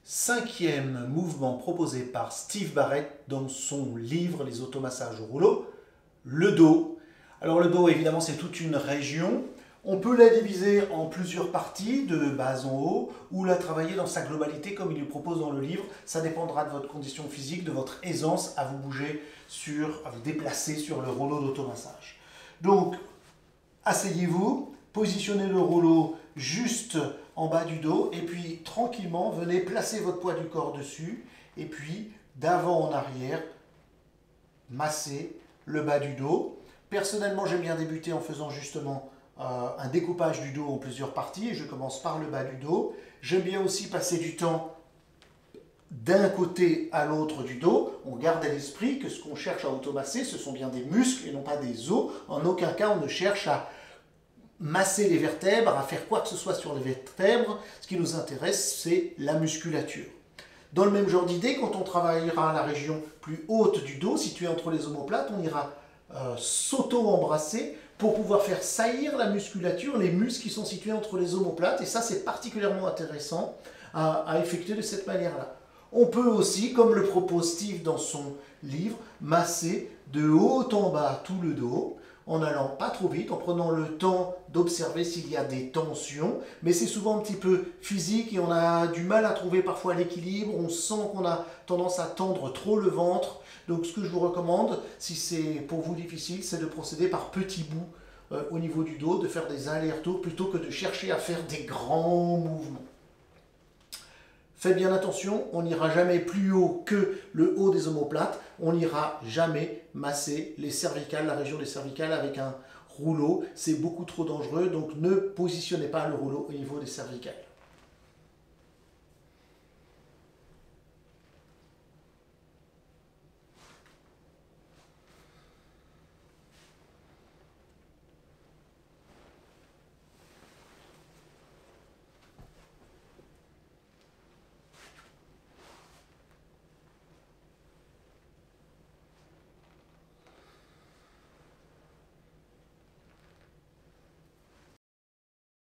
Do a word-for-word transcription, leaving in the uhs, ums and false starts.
Cinquième mouvement proposé par Steve Barrett dans son livre Les automassages au rouleau, le dos. Alors le dos, évidemment, c'est toute une région. On peut la diviser en plusieurs parties, de bas en haut, ou la travailler dans sa globalité comme il le propose dans le livre. Ça dépendra de votre condition physique, de votre aisance à vous bouger, sur, à vous déplacer sur le rouleau d'automassage. Donc, asseyez-vous, positionnez le rouleau juste en bas du dos, et puis tranquillement, venez placer votre poids du corps dessus, et puis d'avant en arrière, massez le bas du dos. Personnellement, j'aime bien débuter en faisant justement euh, un découpage du dos en plusieurs parties, et je commence par le bas du dos. J'aime bien aussi passer du temps d'un côté à l'autre du dos. On garde à l'esprit que ce qu'on cherche à automasser, ce sont bien des muscles et non pas des os. En aucun cas, on ne cherche à masser les vertèbres, à faire quoi que ce soit sur les vertèbres. Ce qui nous intéresse, c'est la musculature. Dans le même genre d'idée, quand on travaillera la région plus haute du dos, située entre les omoplates, on ira euh, s'auto-embrasser pour pouvoir faire saillir la musculature, les muscles qui sont situés entre les omoplates. Et ça, c'est particulièrement intéressant à, à effectuer de cette manière-là. On peut aussi, comme le propose Steve dans son livre, masser de haut en bas tout le dos, en n'allant pas trop vite, en prenant le temps d'observer s'il y a des tensions. Mais c'est souvent un petit peu physique et on a du mal à trouver parfois l'équilibre. On sent qu'on a tendance à tendre trop le ventre. Donc ce que je vous recommande, si c'est pour vous difficile, c'est de procéder par petits bouts euh, au niveau du dos, de faire des allers-retours plutôt que de chercher à faire des grands mouvements. Faites bien attention, on n'ira jamais plus haut que le haut des omoplates, on n'ira jamais masser les cervicales, la région des cervicales avec un rouleau, c'est beaucoup trop dangereux, donc ne positionnez pas le rouleau au niveau des cervicales.